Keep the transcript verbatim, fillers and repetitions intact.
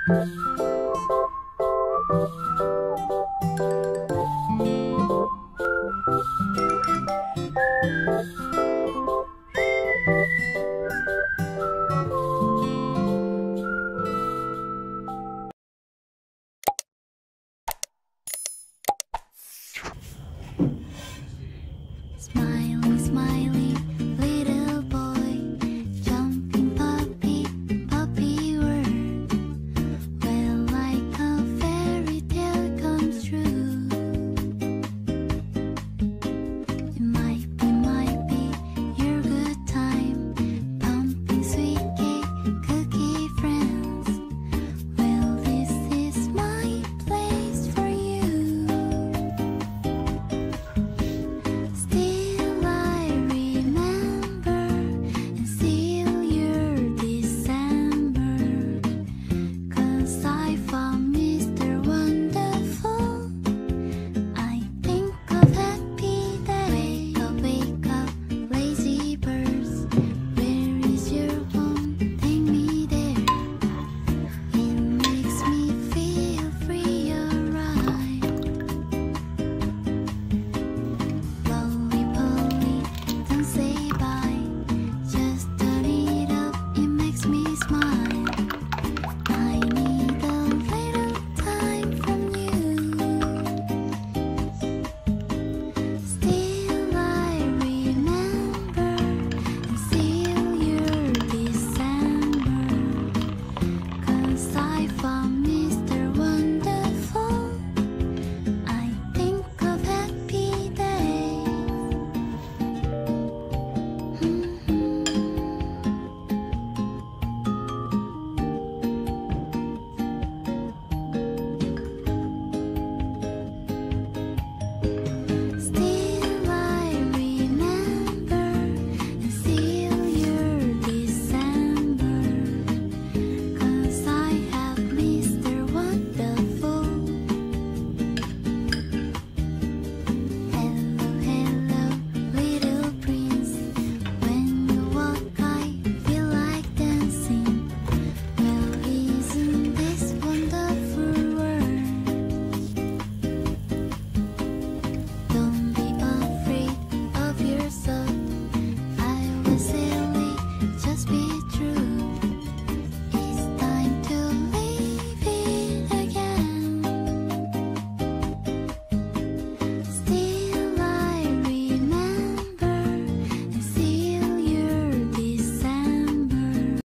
Smiley, smiley, little boy, jumping puppy, puppy world. Well, like a fairy tale comes true. It might be, might be your good time, pumping sweet cake, cookie friends. Well, this is my place for you. Still I remember and seal your December, 'cause I found Mister Wonderful. I think of happy day. Wake up, wake up, lazy birds. Where is your home? Take me there. It makes me feel free, alright. Lolly Polly, don't say bye. Just turn it up, it makes me smile. I need a little time from you. Still I remember and seal your December, 'cause I found